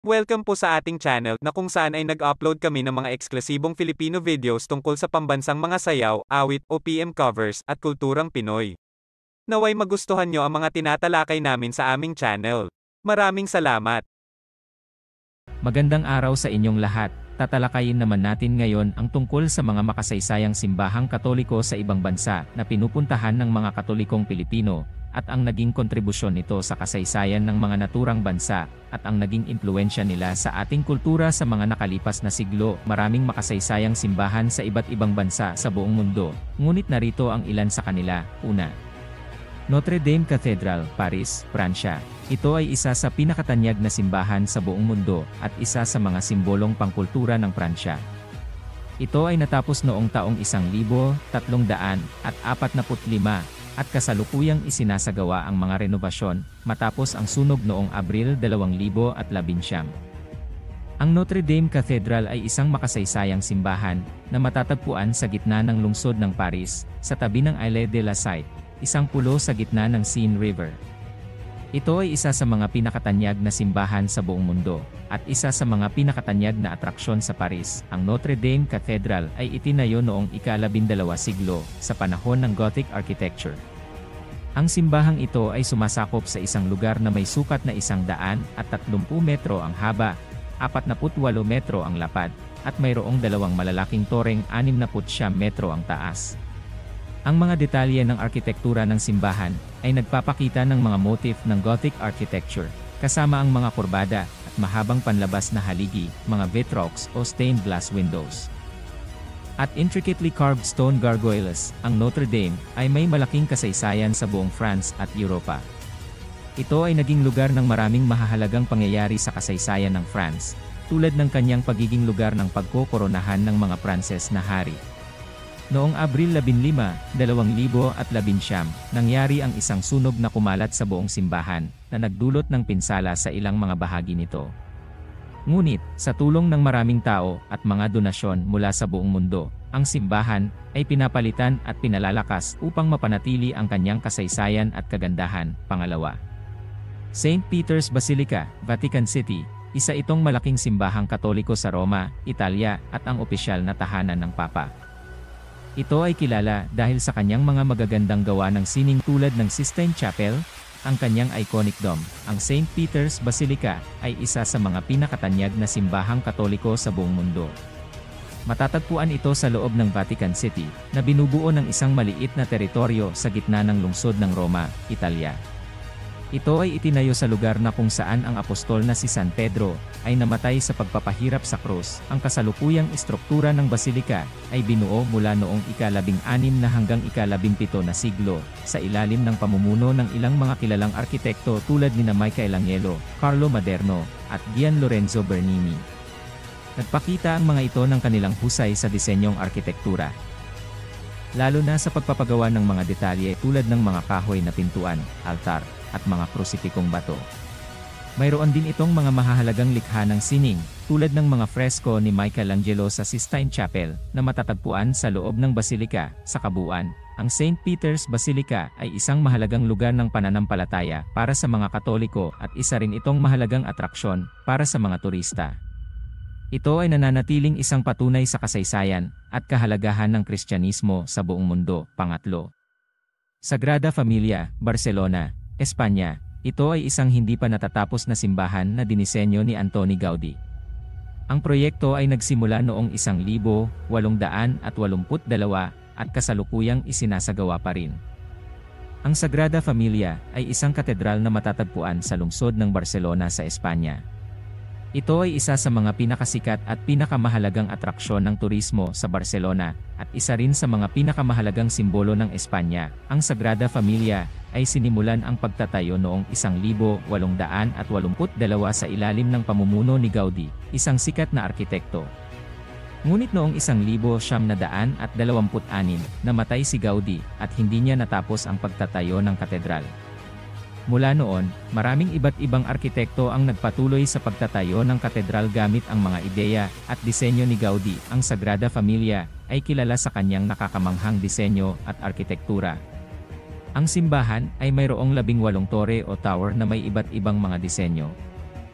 Welcome po sa ating channel na kung saan ay nag-upload kami ng mga eksklusibong Filipino videos tungkol sa pambansang mga sayaw, awit, OPM covers, at kulturang Pinoy. Naway magustuhan nyo ang mga tinatalakay namin sa aming channel. Maraming salamat! Magandang araw sa inyong lahat. Tatalakayin naman natin ngayon ang tungkol sa mga makasaysayang simbahang Katoliko sa ibang bansa na pinupuntahan ng mga Katolikong Pilipino, at ang naging kontribusyon nito sa kasaysayan ng mga naturang bansa, at ang naging impluwensya nila sa ating kultura sa mga nakalipas na siglo. Maraming makasaysayang simbahan sa iba't ibang bansa sa buong mundo, ngunit narito ang ilan sa kanila. Una, Notre Dame Cathedral, Paris, Pransya. Ito ay isa sa pinakatanyag na simbahan sa buong mundo, at isa sa mga simbolong pangkultura ng Pransya. Ito ay natapos noong taong 1345, at kasalukuyang isinasagawa ang mga renovasyon, matapos ang sunog noong Abril 2019. Ang Notre Dame Cathedral ay isang makasaysayang simbahan, na matatagpuan sa gitna ng lungsod ng Paris, sa tabi ng Ile de la Cite, isang pulo sa gitna ng Seine River. Ito ay isa sa mga pinakatanyag na simbahan sa buong mundo, at isa sa mga pinakatanyag na atraksyon sa Paris. Ang Notre Dame Cathedral ay itinayo noong ika-12 siglo, sa panahon ng Gothic architecture. Ang simbahang ito ay sumasakop sa isang lugar na may sukat na 130 metro ang haba, 48 metro ang lapad, at mayroong dalawang malalaking toreng 69 metro ang taas. Ang mga detalye ng arkitektura ng simbahan ay nagpapakita ng mga motif ng Gothic architecture, kasama ang mga kurbada at mahabang panlabas na haligi, mga vitraux o stained glass windows. At intricately carved stone gargoyles. Ang Notre Dame ay may malaking kasaysayan sa buong France at Europa. Ito ay naging lugar ng maraming mahahalagang pangyayari sa kasaysayan ng France, tulad ng kanyang pagiging lugar ng pagkokoronahan ng mga Pranses na hari. Noong Abril 15, 2019, nangyari ang isang sunog na kumalat sa buong simbahan, na nagdulot ng pinsala sa ilang mga bahagi nito. Ngunit, sa tulong ng maraming tao at mga donasyon mula sa buong mundo, ang simbahan ay pinapalitan at pinalalakas upang mapanatili ang kanyang kasaysayan at kagandahan. Pangalawa, St. Peter's Basilica, Vatican City. Isa itong malaking simbahang Katoliko sa Roma, Italia, at ang opisyal na tahanan ng Papa. Ito ay kilala dahil sa kanyang mga magagandang gawa ng sining tulad ng Sistine Chapel, ang kanyang iconic dome. Ang St. Peter's Basilica ay isa sa mga pinakatanyag na simbahang Katoliko sa buong mundo. Matatagpuan ito sa loob ng Vatican City, na binubuo ng isang maliit na teritoryo sa gitna ng lungsod ng Roma, Italia. Ito ay itinayo sa lugar na kung saan ang apostol na si San Pedro ay namatay sa pagpapahirap sa krus. Ang kasalukuyang istruktura ng basilika ay binuo mula noong ika-16 na hanggang ika-17 na siglo, sa ilalim ng pamumuno ng ilang mga kilalang arkitekto tulad nina Michelangelo, Carlo Maderno, at Gian Lorenzo Bernini. Nagpakita ang mga ito ng kanilang husay sa disenyong arkitektura, lalo na sa pagpapagawa ng mga detalye tulad ng mga kahoy na pintuan, altar, at mga krusipikong bato. Mayroon din itong mga mahahalagang likha ng sining, tulad ng mga fresko ni Michelangelo sa Sistine Chapel, na matatagpuan sa loob ng basilika. Sa kabuuan, ang St. Peter's Basilica ay isang mahalagang lugar ng pananampalataya para sa mga Katoliko, at isa rin itong mahalagang atraksyon para sa mga turista. Ito ay nananatiling isang patunay sa kasaysayan at kahalagahan ng Kristyanismo sa buong mundo. Pangatlo, Sagrada Familia, Barcelona, Espanya. Ito ay isang hindi pa natatapos na simbahan na dinisenyo ni Antoni Gaudí. Ang proyekto ay nagsimula noong 1882 at kasalukuyang isinasagawa pa rin. Ang Sagrada Familia ay isang katedral na matatagpuan sa lungsod ng Barcelona sa Espanya. Ito ay isa sa mga pinakasikat at pinakamahalagang atraksyon ng turismo sa Barcelona, at isa rin sa mga pinakamahalagang simbolo ng Espanya. Ang Sagrada Familia ay sinimulan ang pagtatayo noong 1882 sa ilalim ng pamumuno ni Gaudí, isang sikat na arkitekto. Ngunit noong 1926, namatay si Gaudí, at hindi niya natapos ang pagtatayo ng katedral. Mula noon, maraming iba't ibang arkitekto ang nagpatuloy sa pagtatayo ng katedral gamit ang mga ideya at disenyo ni Gaudí. Ang Sagrada Familia ay kilala sa kanyang nakakamanghang disenyo at arkitektura. Ang simbahan ay mayroong 18 tore o tower na may iba't ibang mga disenyo.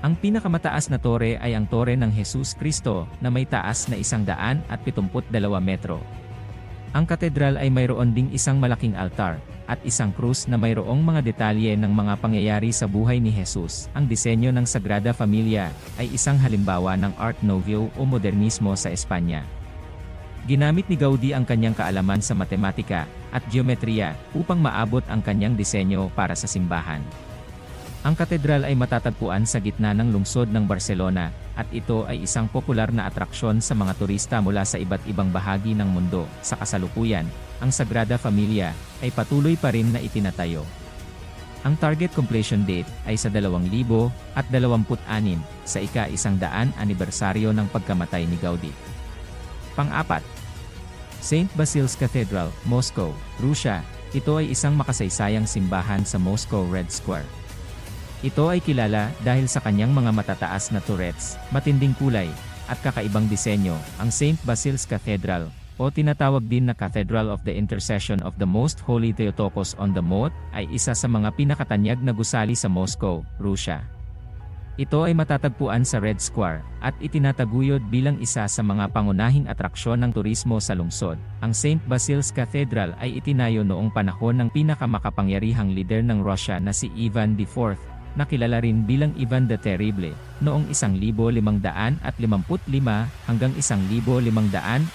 Ang pinakamataas na tore ay ang Tore ng Jesus Cristo na may taas na 172 metro. Ang katedral ay mayroon ding isang malaking altar at isang krus na mayroong mga detalye ng mga pangyayari sa buhay ni Jesus. Ang disenyo ng Sagrada Familia ay isang halimbawa ng Art Nouveau o modernismo sa Espanya. Ginamit ni Gaudí ang kanyang kaalaman sa matematika at geometriya upang maabot ang kanyang disenyo para sa simbahan. Ang katedral ay matatagpuan sa gitna ng lungsod ng Barcelona, at ito ay isang popular na atraksyon sa mga turista mula sa iba't ibang bahagi ng mundo. Sa kasalukuyan, ang Sagrada Familia ay patuloy pa rin na itinatayo. Ang target completion date ay sa 2026 sa ika-100 anibersaryo ng pagkamatay ni Gaudí. Pang-apat, St. Basil's Cathedral, Moscow, Russia. Ito ay isang makasaysayang simbahan sa Moscow Red Square. Ito ay kilala dahil sa kanyang mga matataas na turrets, matinding kulay, at kakaibang disenyo. Ang St. Basil's Cathedral, o tinatawag din na Cathedral of the Intercession of the Most Holy Theotokos on the Mount, ay isa sa mga pinakatanyag na gusali sa Moscow, Russia. Ito ay matatagpuan sa Red Square, at itinataguyod bilang isa sa mga pangunahing atraksyon ng turismo sa lungsod. Ang St. Basil's Cathedral ay itinayo noong panahon ng pinakamakapangyarihang lider ng Russia na si Ivan IV, na kilala rin bilang Ivan the Terrible, noong 1555 hanggang 1561.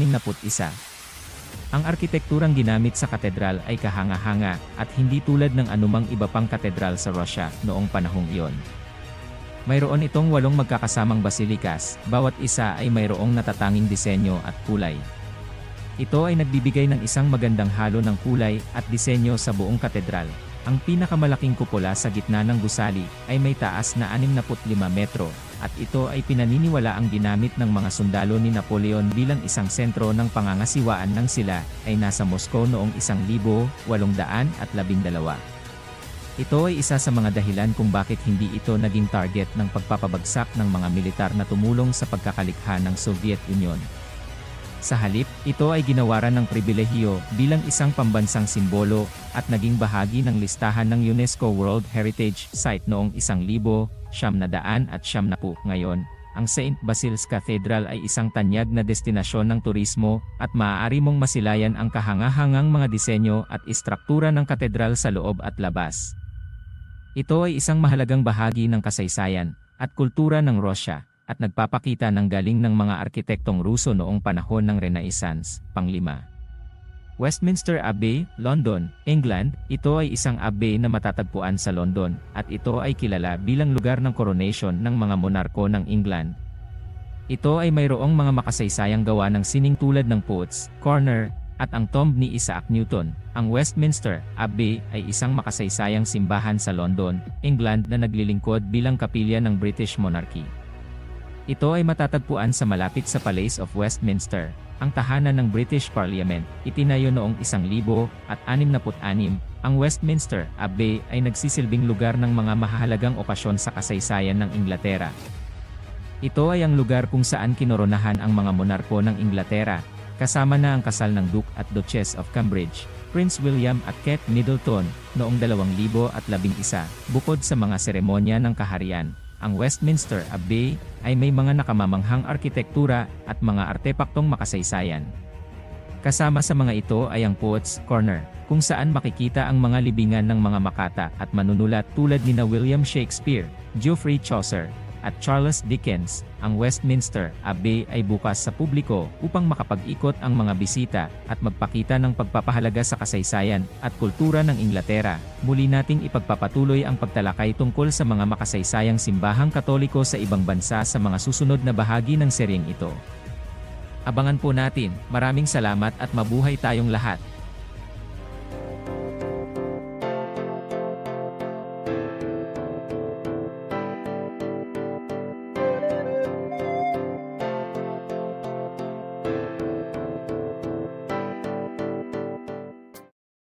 Ang arkitekturang ginamit sa katedral ay kahanga-hanga at hindi tulad ng anumang iba pang katedral sa Russia noong panahong iyon. Mayroon itong 8 magkakasamang basilikas, bawat isa ay mayroong natatanging disenyo at kulay. Ito ay nagbibigay ng isang magandang halo ng kulay at disenyo sa buong katedral. Ang pinakamalaking kupola sa gitna ng gusali ay may taas na 65 metro, at ito ay pinaniniwala ang ginamit ng mga sundalo ni Napoleon bilang isang sentro ng pangangasiwaan nang sila ay nasa Moscow noong 1812. Ito ay isa sa mga dahilan kung bakit hindi ito naging target ng pagpapabagsak ng mga militar na tumulong sa pagkakalikha ng Soviet Union. Sa halip, ito ay ginawaran ng pribilehiyo bilang isang pambansang simbolo at naging bahagi ng listahan ng UNESCO World Heritage Site noong 1970. Ngayon, ang St. Basil's Cathedral ay isang tanyag na destinasyon ng turismo at maaari mong masilayan ang kahanga-hangang mga disenyo at istruktura ng katedral sa loob at labas. Ito ay isang mahalagang bahagi ng kasaysayan at kultura ng Russia, at nagpapakita ng galing ng mga arkitektong Ruso noong panahon ng Renaissance. Pang-5. Westminster Abbey, London, England. Ito ay isang abbey na matatagpuan sa London, at ito ay kilala bilang lugar ng coronation ng mga monarko ng England. Ito ay mayroong mga makasaysayang gawa ng sining tulad ng Poets Corner at ang tomb ni Isaac Newton. Ang Westminster Abbey ay isang makasaysayang simbahan sa London, England na naglilingkod bilang kapilya ng British monarchy. Ito ay matatagpuan sa malapit sa Palace of Westminster, ang tahanan ng British Parliament. Itinayo noong 1066. Ang Westminster Abbey ay nagsisilbing lugar ng mga mahahalagang okasyon sa kasaysayan ng Inglaterra. Ito ay ang lugar kung saan kinoronahan ang mga monarko ng Inglaterra, kasama na ang kasal ng Duke at Duchess of Cambridge, Prince William at Kate Middleton, noong 2011. Bukod sa mga seremonya ng kaharian, ang Westminster Abbey ay may mga nakamamanghang arkitektura at mga artepaktong makasaysayan. Kasama sa mga ito ay ang Poets Corner, kung saan makikita ang mga libingan ng mga makata at manunulat tulad nina William Shakespeare, Geoffrey Chaucer, at Charles Dickens. Ang Westminster Abbey ay bukas sa publiko upang makapag-ikot ang mga bisita at magpakita ng pagpapahalaga sa kasaysayan at kultura ng Inglaterra. Muli nating ipagpapatuloy ang pagtalakay tungkol sa mga makasaysayang simbahang Katoliko sa ibang bansa sa mga susunod na bahagi ng seryeng ito. Abangan po natin. Maraming salamat at mabuhay tayong lahat.